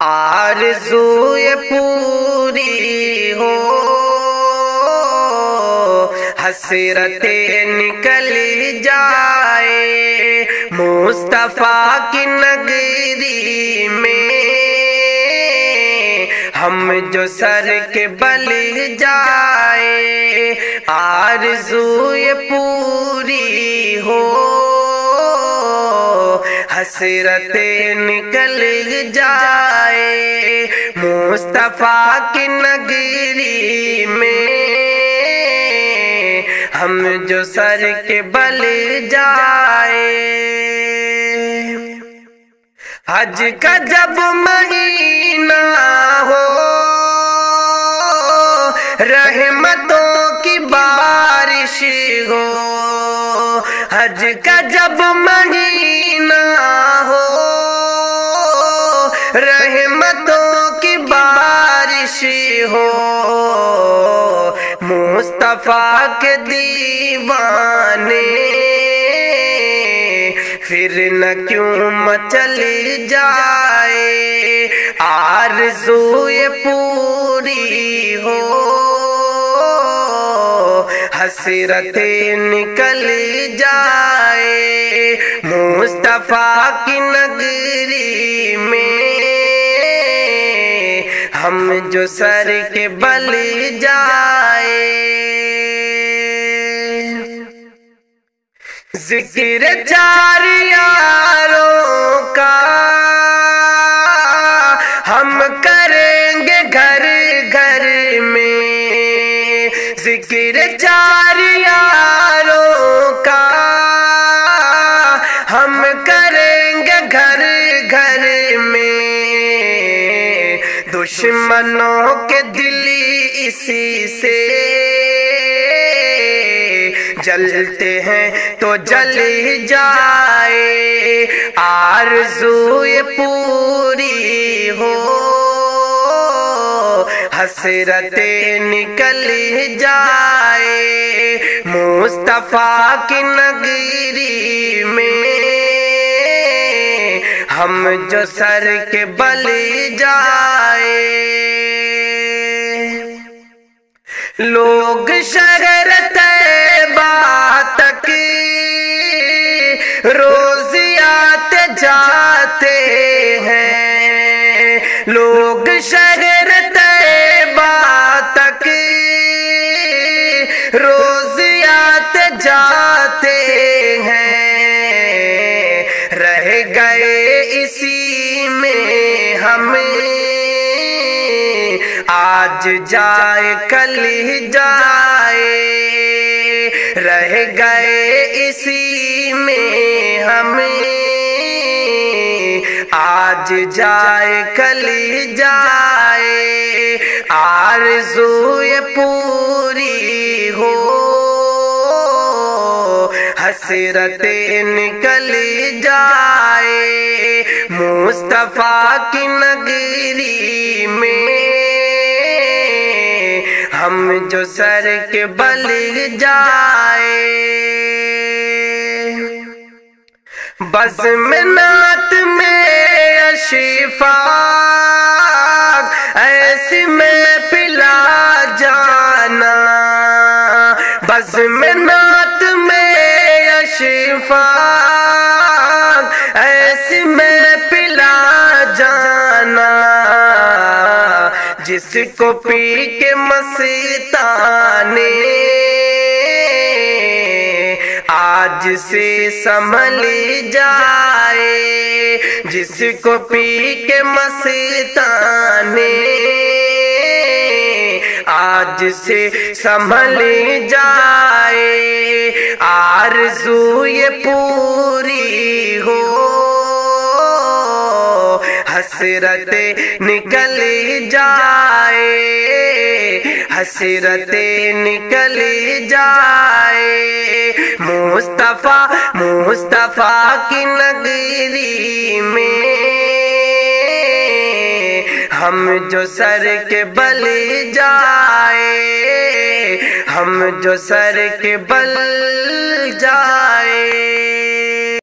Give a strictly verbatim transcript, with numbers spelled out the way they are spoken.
آرزو یہ پوری ہو، حسرتیں نکل جائے مصطفیٰ کی نگری میں، ہم جو سر کے بل جائے آرزو یہ پوری ہو، حسرتیں نکل جائے مصطفیٰ کی نگری میں، ہم جو سر کے بل جائے۔ حج کا جب مہینہ ہو، رحمتوں کی بارش ہو، حج کا جب مہینہ ہو، رحمتوں کی بارش ہو، مصطفیٰ کے دیوانے پھر نہ کیوں مچل جائے آرزو یہ پوری ہو، حسرتیں نکل جائے مصطفیٰ کی نگری میں، ہم جو سر کے بل جائے۔ ذکر چار یاروں کا ہم کریں گے گھر گھر میں، ذکر چار یاروں کا ہم کریں گے گھر گھر میں، دشمنوں کے دل اسی سے جلتے ہیں تو جل جائے آرزو یہ پوری ہو، حسرتیں نکل جائے مصطفیٰ کی نگری میں، ہم جو سر کے بل جائے۔ لوگ شہر طیبہ تک روز آتے جاتے ہیں، لوگ شہر طیبہ تک روز آتے جاتے ہیں، رہ گئے اسی میں ہمیں، آج جائے کل جائے، رہ گئے اسی میں ہمیں، آج جائے کل جائے آرزو یہ پوری ہو، حسرتیں نکل جائے مصطفیٰ کی نگری میں، ہم جو سر کے بل جائے۔ بزم نعت میں اشفاق ایسی میں پلا جانا، بزم نعت میں اشفاق ایسی میں پلا جانا، جس کو پی کے مستانے آج سے سنبھل جائے، جس کو پی کے مستانے آج سے سنبھل جائے آرزو یہ پوری ہو، حسرتیں نکل جائے، حسرتیں نکل جائے مصطفیٰ مصطفیٰ کی نگری میں، ہم جو سر کے بل جائے، ہم جو سر کے بل جائے۔